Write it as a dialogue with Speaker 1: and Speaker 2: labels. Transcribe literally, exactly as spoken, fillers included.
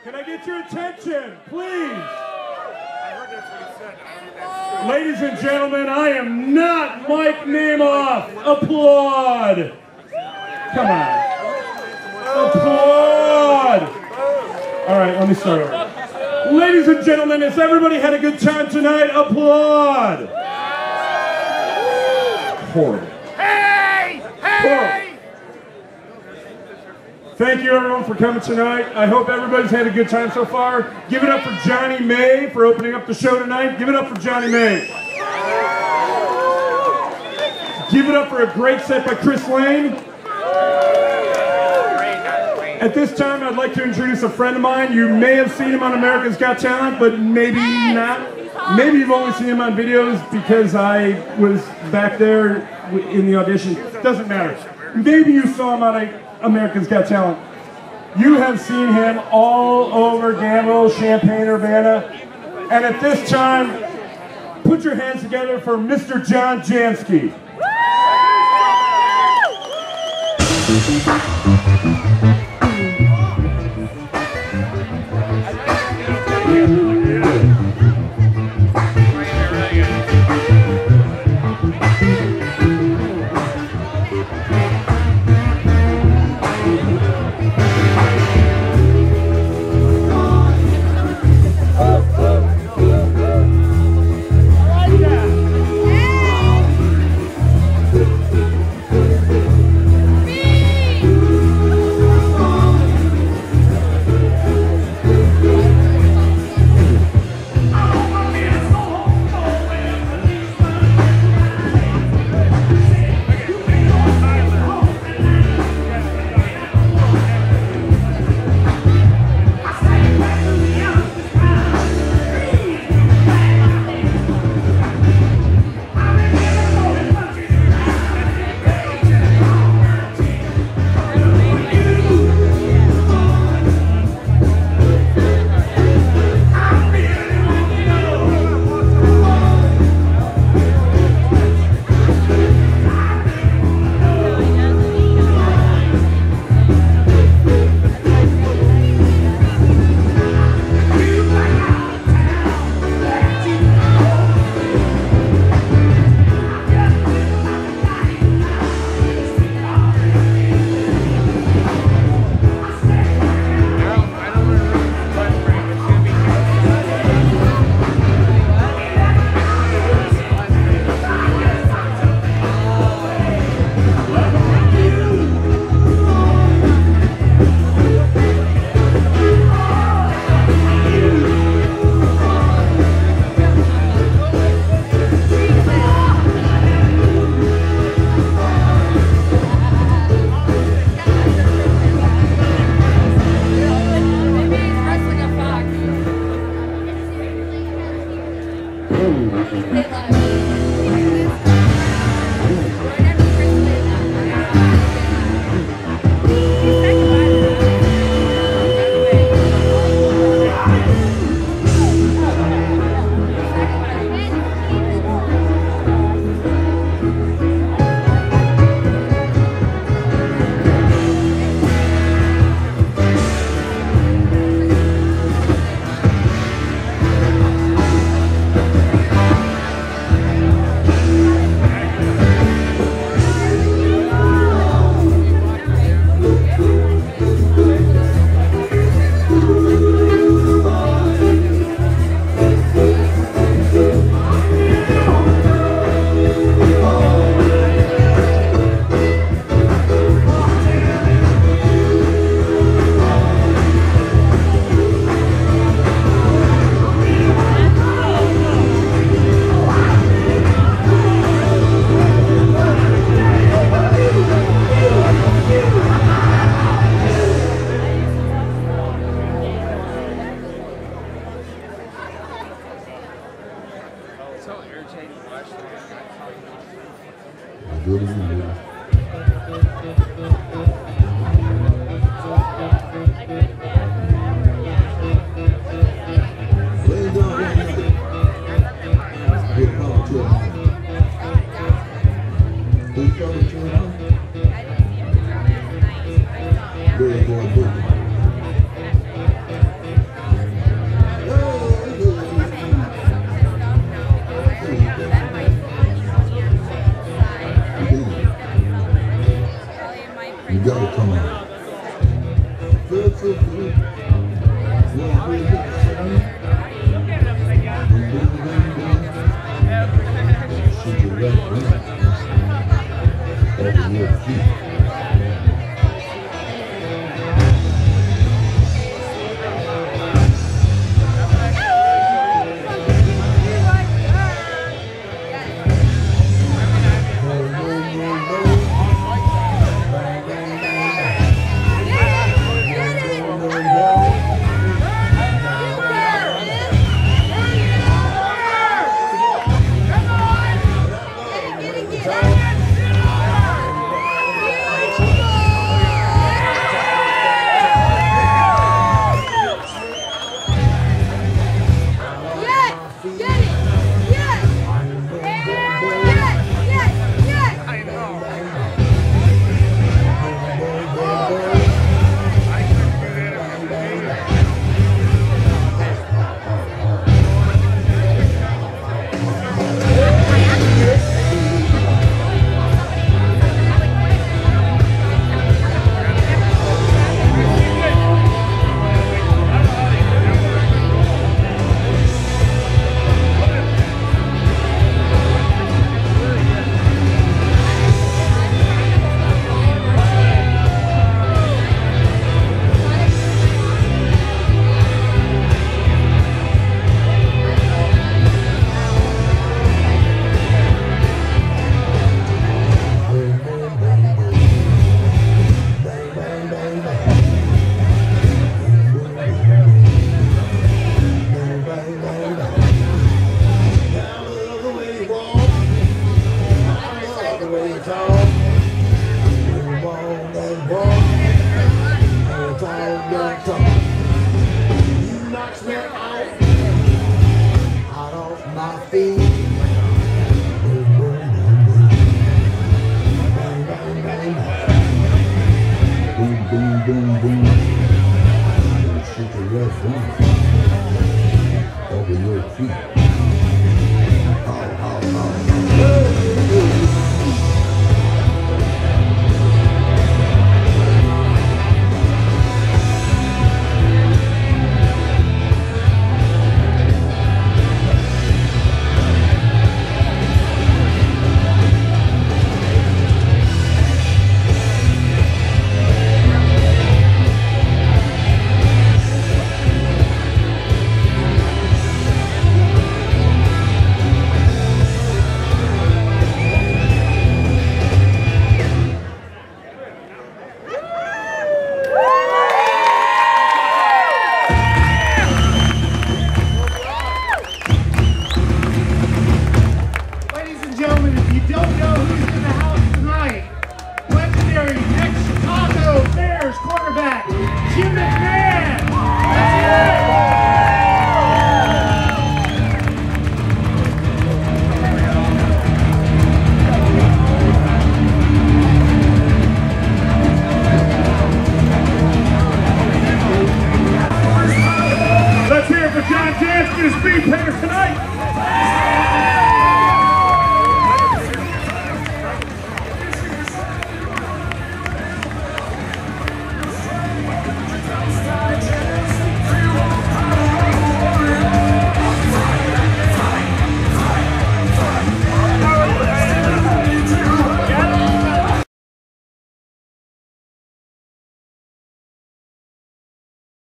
Speaker 1: Can I get your attention, please? Ladies and gentlemen, I am not Mike Namath. Applaud. Come on. Applaud. All right, let me start over. Ladies and gentlemen, has everybody had a good time tonight? Applaud. Horrible.
Speaker 2: Hey! Hey!
Speaker 1: Horrible. Thank you, everyone, for coming tonight. I hope everybody's had a good time so far. Give it up for Johnny May for opening up the show tonight. Give it up for Johnny May. Give it up for a great set by Chris Lane. At this time, I'd like to introduce a friend of mine. You may have seen him on America's Got Talent, but maybe not. Maybe you've only seen him on videos because I was back there in the audition. Doesn't matter. Maybe you saw him on a America's Got Talent. You have seen him all over Gamble, Champaign, Urbana. And at this time, put your hands together for Mister John Jansky. Jansky, speed